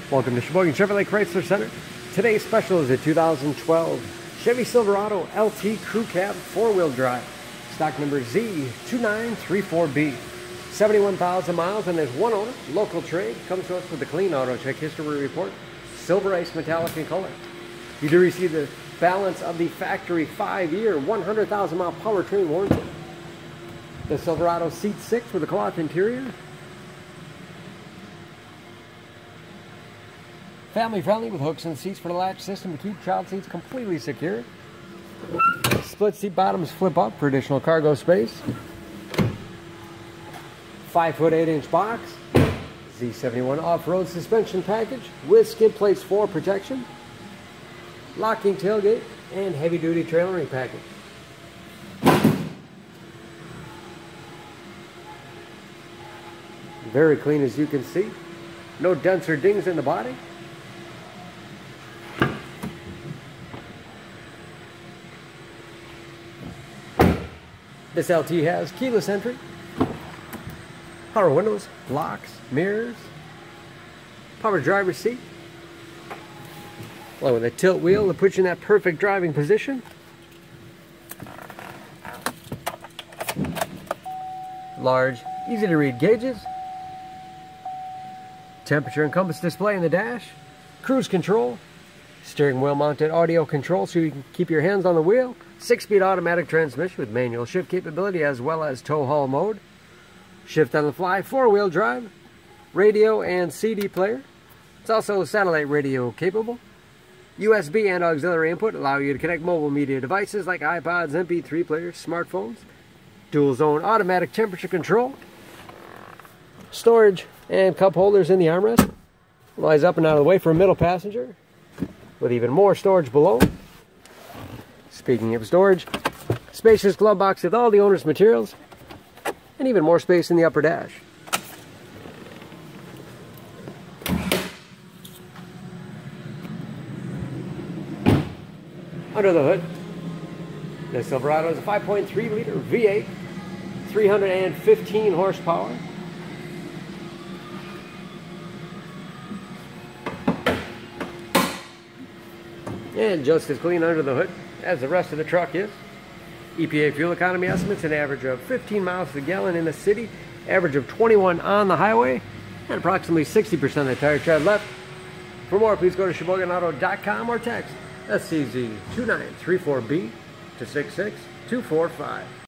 Welcome to Sheboygan Chevrolet Chrysler Center. Today's special is a 2012 Chevy Silverado LT Crew Cab 4-wheel drive. Stock number Z2934B. 71,000 miles and is one owner. Local trade. Comes to us with a clean auto check history report. Silver Ice metallic in color. You do receive the balance of the factory 5-year 100,000 mile powertrain warranty. The Silverado seat 6 with a cloth interior. Family friendly with hooks and seats for the latch system to keep child seats completely secure. Split seat bottoms flip up for additional cargo space. 5-foot 8-inch box. Z71 off-road suspension package with skid plates for protection. Locking tailgate and heavy-duty trailering package. Very clean as you can see. No dents or dings in the body. This LT has keyless entry, power windows, locks, mirrors, power driver's seat, along with a tilt wheel to put you in that perfect driving position. Large, easy to read gauges, temperature and compass display in the dash, cruise control, steering wheel mounted audio control so you can keep your hands on the wheel, 6-speed automatic transmission with manual shift capability as well as tow haul mode, shift on the fly 4-wheel drive, radio and CD player. It's also satellite radio capable. USB and auxiliary input allow you to connect mobile media devices like iPods, MP3 players, smartphones. Dual zone automatic temperature control. Storage and cup holders in the armrest. Lies up and out of the way for a middle passenger, with even more storage below. Speaking of storage, spacious glove box with all the owner's materials, and even more space in the upper dash. Under the hood, the Silverado is a 5.3 liter V8, 315 horsepower. And just as clean under the hood as the rest of the truck is. EPA fuel economy estimates an average of 15 miles per gallon in the city, average of 21 on the highway, and approximately 60% of the tire tread left. For more, please go to SheboyganAuto.com or text SCZ2934B to 66245.